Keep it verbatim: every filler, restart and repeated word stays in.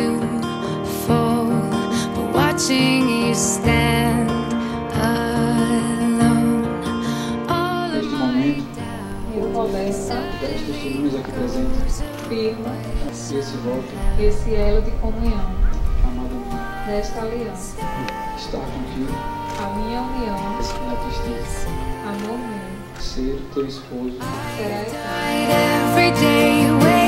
you fall, but watching you stand alone. Neste momento, Eu começo os testemunhos aqui presentes, firma esse voto, esse elo de comunhão amada minha, desta aliança. estar contigo, A minha união, na tristeza, amor meu, ser teu esposo, será eterno. Every day you wake